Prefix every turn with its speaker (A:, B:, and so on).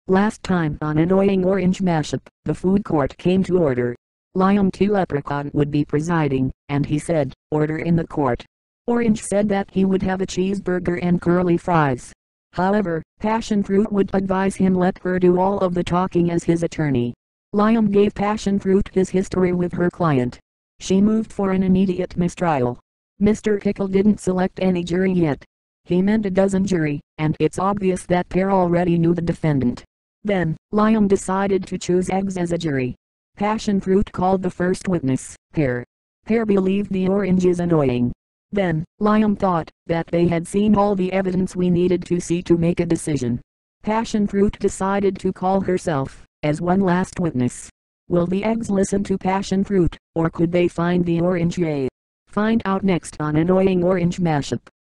A: Last time on Annoying Orange Mashup, the food court came to order. Liam T. Leprechaun would be presiding, and he said, "Order in the court." Orange said that he would have a cheeseburger and curly fries. However, Passion Fruit would advise him let her do all of the talking as his attorney. Liam gave Passion Fruit his history with her client. She moved for an immediate mistrial. Mr. Pickle didn't select any jury yet. He meant a dozen jury, and it's obvious that Pear already knew the defendant. Then, Liam decided to choose eggs as a jury. Passion Fruit called the first witness, Pear. Pear believed the orange is annoying. Then, Liam thought that they had seen all the evidence we needed to see to make a decision. Passion Fruit decided to call herself as one last witness. Will the eggs listen to Passion Fruit, or could they find the orange? Find out next on Annoying Orange Mashup.